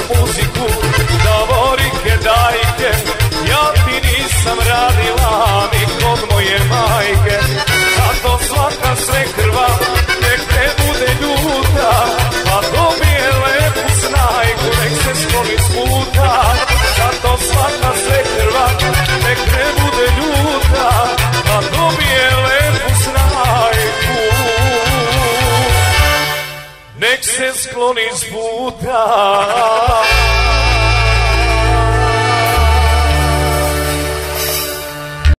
muziku, Davorike dajke, ja ti nisam radila ni kod moje majke. Zato svaka svekrva nek ne bude ljuta, a dobije lepu snajku nek se skloni s puta. Zato svaka svekrva nek ne bude ljuta, a dobije lepu snajku nek se skloni s puta.